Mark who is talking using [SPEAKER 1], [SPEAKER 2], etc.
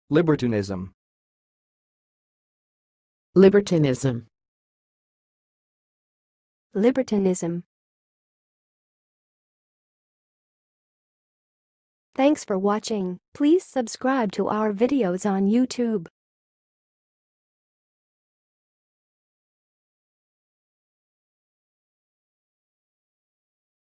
[SPEAKER 1] Libertinism.
[SPEAKER 2] Libertinism.
[SPEAKER 3] Libertinism. Thanks for watching. Please subscribe to our videos on YouTube.